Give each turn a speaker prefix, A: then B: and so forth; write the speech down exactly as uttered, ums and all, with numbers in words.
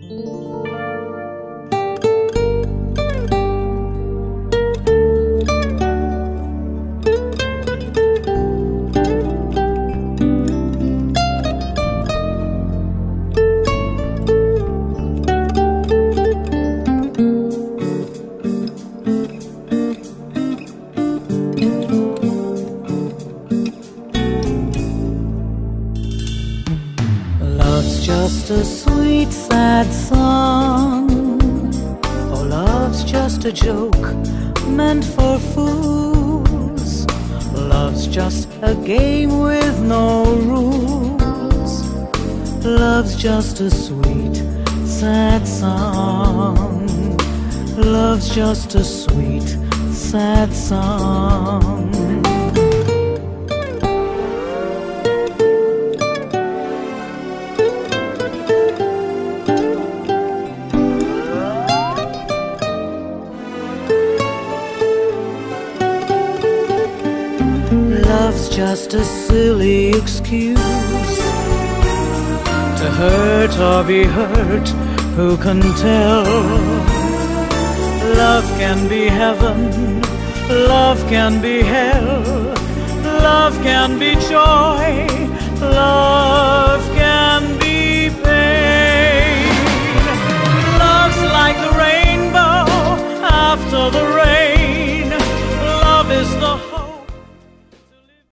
A: Love's just a sweet, sad song. Oh, love's just a joke meant for fools. Love's just a game with no rules. Love's just a sweet, sad song. Love's just a sweet, sad song. Love's just a silly excuse to hurt or be hurt, who can tell? Love can be heaven, love can be hell, love can be joy, love